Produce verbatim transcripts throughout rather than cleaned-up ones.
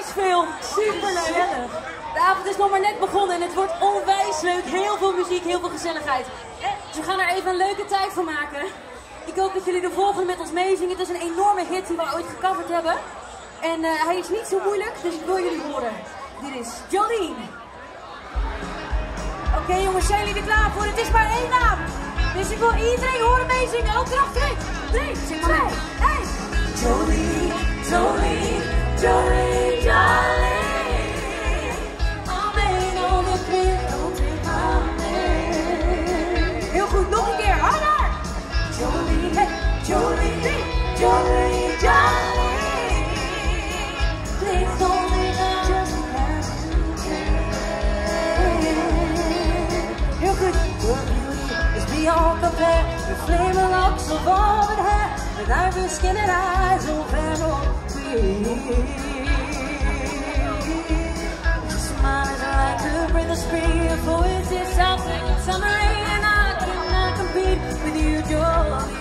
veel. Super leuk. De avond is nog maar net begonnen en het wordt onwijs leuk. Heel veel muziek, heel veel gezelligheid. Dus we gaan er even een leuke tijd van maken. Ik hoop dat jullie de volgende met ons meezingen. Het is een enorme hit die we ooit gecoverd hebben. En uh, hij is niet zo moeilijk, dus ik wil jullie horen. Dit is Jolene. Oké okay, jongens, zijn jullie er klaar voor? Het is maar één naam. Dus ik wil iedereen horen meezingen. Ook terug, drie, twee, één. Jolene, Jolene, Jolene, Jolene. I'm on the field in my name. Heel goed, nog een keer, harder. Jolene, hey, Jolene, Jolene, Jolene. Please don't leave us just as you can. Heel goed. Your beauty is beyond compare. Your flaming locks of auburn hair, with ivory skin and eyes so very clear. Your smile is like a breath of spring. Your voice is soft like summer rain, and I cannot compete with you, Jolene.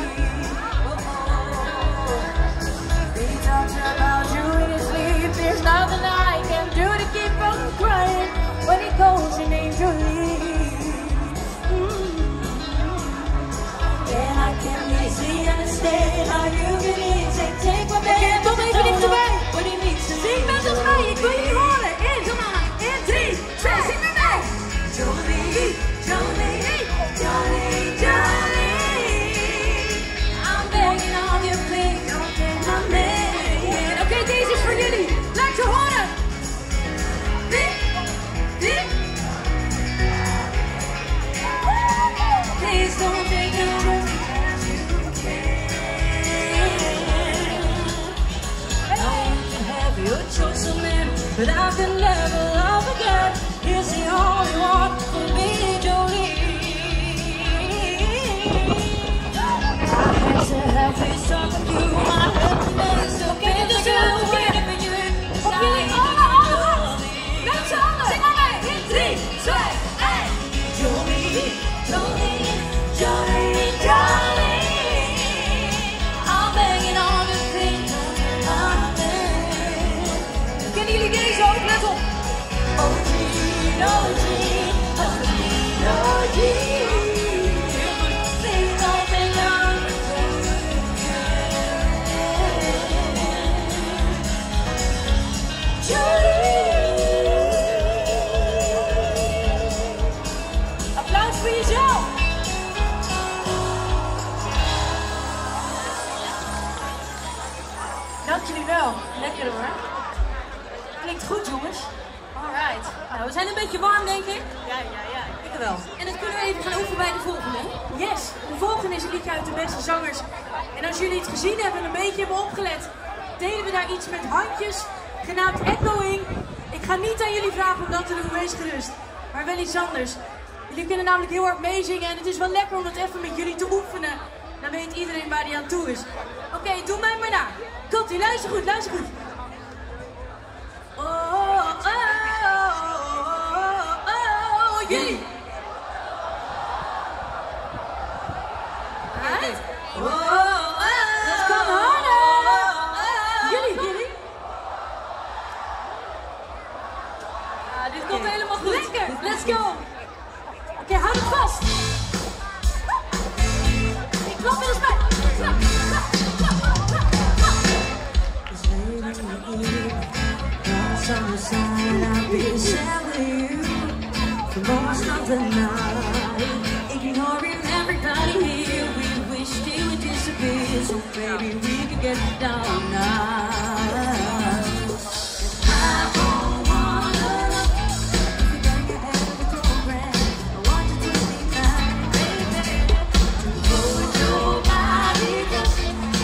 He talks about you in his sleep. There's nothing I can do to keep from crying when he calls your name, Jolene. Mm-hmm. And I can't easily understand how you can easily take my man. Kom even dichterbij. What he needs to zing met ons mee. Ik wil jullie horen. In, kom maar. In drie, twee, zing met mij. Jolene, Jolene, Jolene, Jolene. I'm begging on you, please don't take my man. Oké, okay, deze is voor jullie. Laat je horen. Dit, dit. Please don't take it just as you can. I want to have your choice of man, but I can never love again. Here's the only one for me, Jolene. I had to have this talk with you. My happiness so big to do. Waiting for you inside. Met z'n allen. Zing maar mee. In drie, twee, één. Jolene, Jolene, Jolene, Jolene. I'm begging on the things I'm in. Kennen jullie deze ook? Let op. Oh, Gene, oh, Gene, oh, Gene, oh, Gene. Please don't think I'm applaus voor jezelf. Dank jullie wel. Lekker hoor. Klinkt goed jongens. Alright. Nou, we zijn een beetje warm denk ik. Ja, ja, ja. Ik wel. En dan kunnen we even gaan oefenen bij de volgende. Yes. De volgende is een liedje uit de beste zangers. En als jullie het gezien hebben en een beetje hebben opgelet, deden we daar iets met handjes, genaamd echoing. Ik ga niet aan jullie vragen om dat te doen, wees gerust. Maar wel iets anders. Jullie kunnen namelijk heel hard meezingen en het is wel lekker om dat even met jullie te oefenen. Dan weet iedereen waar die aan toe is. Oké, okay, doe mij maar na. Komt-ie, luister goed, luister goed. Oh, oh, oh, oh, oh, jullie. Right? Oh, oh, oh. Let's come harder. Jullie, jullie. Ah, dit komt helemaal goed. Lekker, let's go. Oké, okay, houd het vast. Ik klap wel eens bij. Klap, klap, klap, klap, klap. On the side, I'll be sad with you for most of the night, ignoring everybody here. We wish they would disappear, so baby we could get down now. I don't wanna if you don't get out of the program. I want you to be mine, baby. To go with your body, just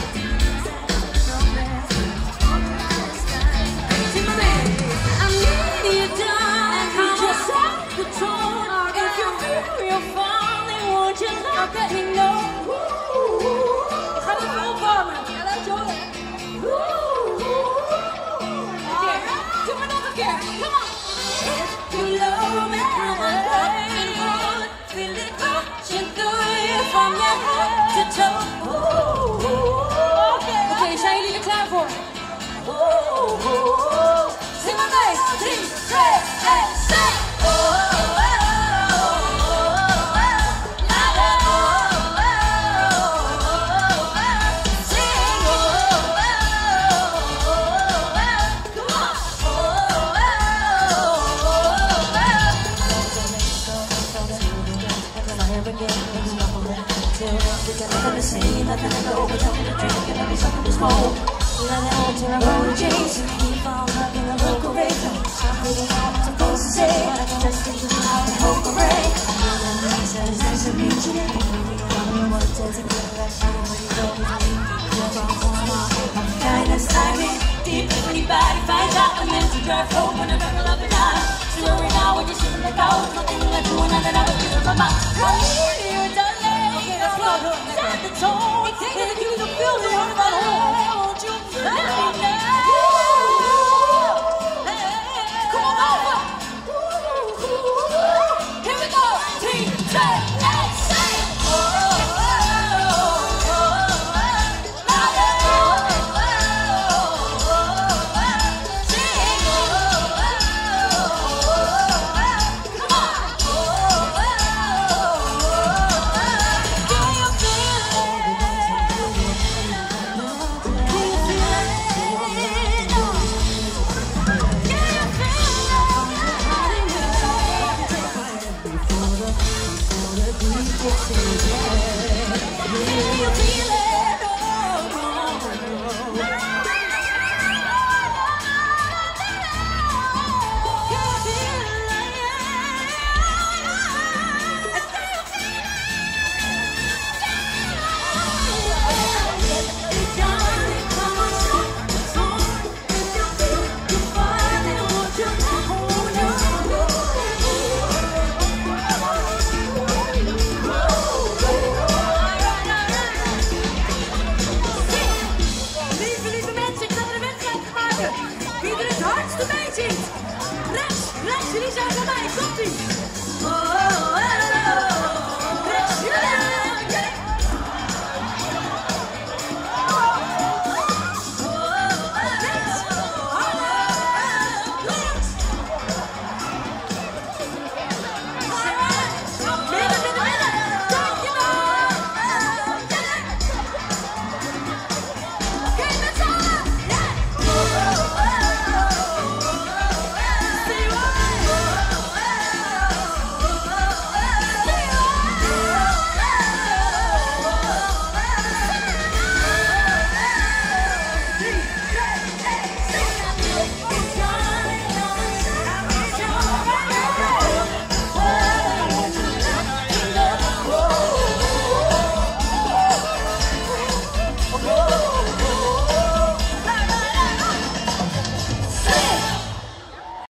let me know. Ik ga het even opwarmen. Ja, laat je horen. Oké, doe maar nog een keer. Kom op. If you love me, come on, hold it, feel it rushing through you from your head to toe. Oké, okay, zijn jullie er klaar voor? Shining deep in your body, finds out and then to drive home when I buckle up and down. Slowing now when you're sitting on the couch, nothing like doing and another piece of my mouth. I need you, darling. Okay, let's go. Set the tone. Take it and give me the feeling. Won't you let me know? Come on over. Here we go. Three, two, let's sing. Oh, oh, oh, oh, louder. Oh, oh, oh, oh, sing. Oh, oh, oh, come on. Oh, oh, oh, do you feel it? Do you feel it? Do you Wie er het hardste bij zingt. Rechts, rechts, jullie zijn van mij. Komt-ie. Oh.